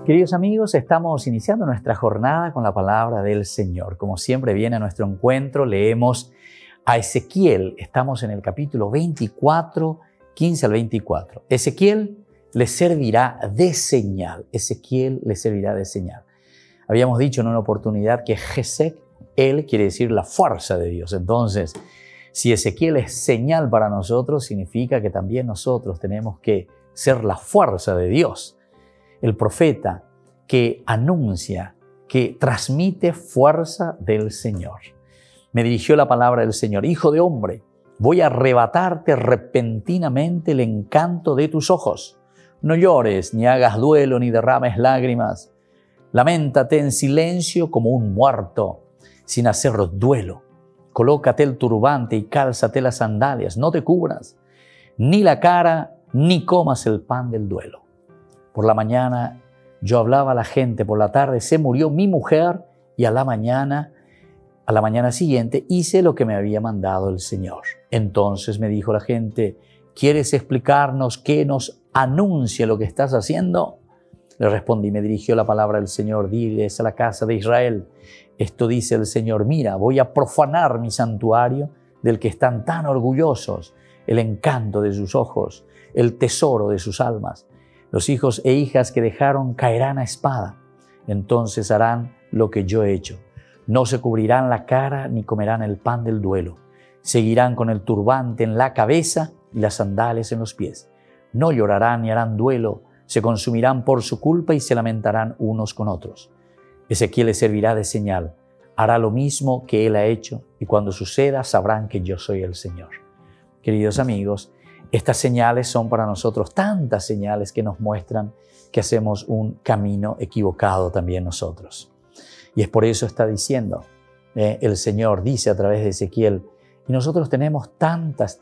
Queridos amigos, estamos iniciando nuestra jornada con la palabra del Señor. Como siempre viene a nuestro encuentro, leemos a Ezequiel. Estamos en el capítulo 24, 15 al 24. Ezequiel les servirá de señal. Ezequiel les servirá de señal. Habíamos dicho en una oportunidad que Gesek, él quiere decir la fuerza de Dios. Entonces, si Ezequiel es señal para nosotros, significa que también nosotros tenemos que ser la fuerza de Dios. El profeta que anuncia, que transmite fuerza del Señor. Me dirigió la palabra del Señor: Hijo de hombre, voy a arrebatarte repentinamente el encanto de tus ojos. No llores, ni hagas duelo, ni derrames lágrimas. Laméntate en silencio como un muerto, sin hacer duelo. Colócate el turbante y cálzate las sandalias. No te cubras ni la cara, ni comas el pan del duelo. Por la mañana yo hablaba a la gente, por la tarde se murió mi mujer y a la mañana siguiente hice lo que me había mandado el Señor. Entonces me dijo la gente: ¿quieres explicarnos qué nos anuncia lo que estás haciendo? Le respondí, me dirigió la palabra del Señor: diles a la casa de Israel, esto dice el Señor: mira, voy a profanar mi santuario del que están tan orgullosos, el encanto de sus ojos, el tesoro de sus almas. Los hijos e hijas que dejaron caerán a espada. Entonces harán lo que yo he hecho. No se cubrirán la cara ni comerán el pan del duelo. Seguirán con el turbante en la cabeza y las sandalias en los pies. No llorarán ni harán duelo. Se consumirán por su culpa y se lamentarán unos con otros. Ezequiel les servirá de señal. Hará lo mismo que él ha hecho y cuando suceda sabrán que yo soy el Señor. Queridos amigos, estas señales son para nosotros tantas señales que nos muestran que hacemos un camino equivocado también nosotros. Y es por eso está diciendo, el Señor dice a través de Ezequiel, y nosotros tenemos tantas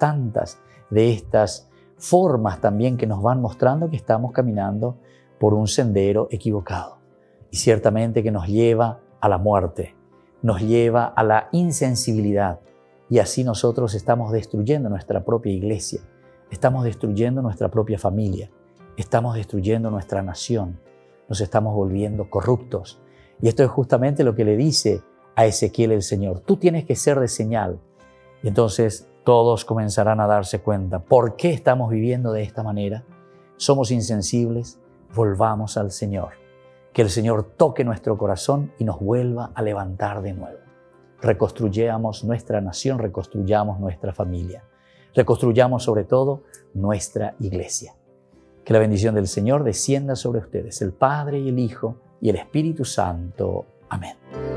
de estas formas también que nos van mostrando que estamos caminando por un sendero equivocado. Y ciertamente que nos lleva a la muerte, nos lleva a la insensibilidad. Y así nosotros estamos destruyendo nuestra propia iglesia. Estamos destruyendo nuestra propia familia, estamos destruyendo nuestra nación, nos estamos volviendo corruptos. Y esto es justamente lo que le dice a Ezequiel el Señor: tú tienes que ser de señal. Y entonces todos comenzarán a darse cuenta, ¿por qué estamos viviendo de esta manera? Somos insensibles, volvamos al Señor. Que el Señor toque nuestro corazón y nos vuelva a levantar de nuevo. Reconstruyamos nuestra nación, reconstruyamos nuestra familia. Reconstruyamos sobre todo nuestra iglesia. Que la bendición del Señor descienda sobre ustedes, el Padre y el Hijo y el Espíritu Santo. Amén.